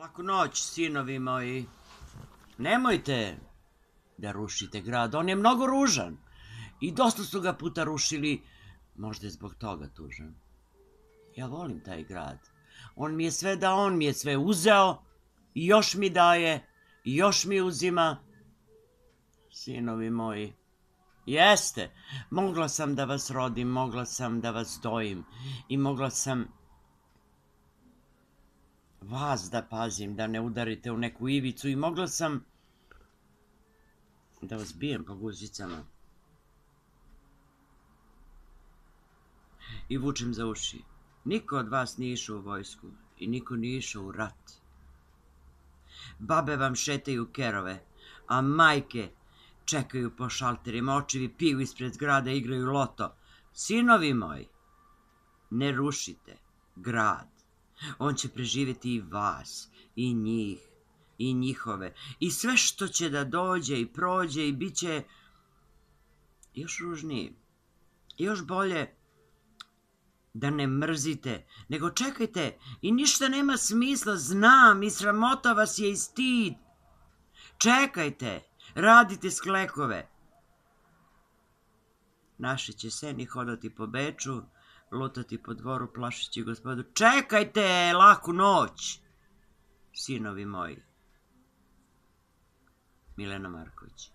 Laku noć, sinovi moji. Nemojte da rušite grad, on je mnogo ružan. I dosta su ga puta rušili, možda je zbog toga tužan. Ja volim taj grad. On mi je sve dao, on mi je sve uzeo, i još mi daje, i još mi uzima. Sinovi moji, jeste, mogla sam da vas rodim, mogla sam da vas dojim i mogla sam vas da pazim, da ne udarite u neku ivicu i mogla sam da vas bijem po guzicama i vučem za uši. Niko od vas nije išao u vojsku i niko nije išao u rat. Babe vam šetaju kerove, a majke čekaju po šalterima, očevi piju ispred zgrada, igraju loto. Sinovi moji, ne rušite grad. On će preživjeti i vas, i njih, i njihove, i sve što će da dođe i prođe i bit će još ružniji, još bolje da ne mrzite, nego čekajte i ništa nema smisla, znam i sramota vas je i stid. Čekajte, radite sklekove. Naši će seni hodati po Beču, lutati po dvoru, plašići gospodu. Čekajte, laku noć, sinovi moji. Milena Marković.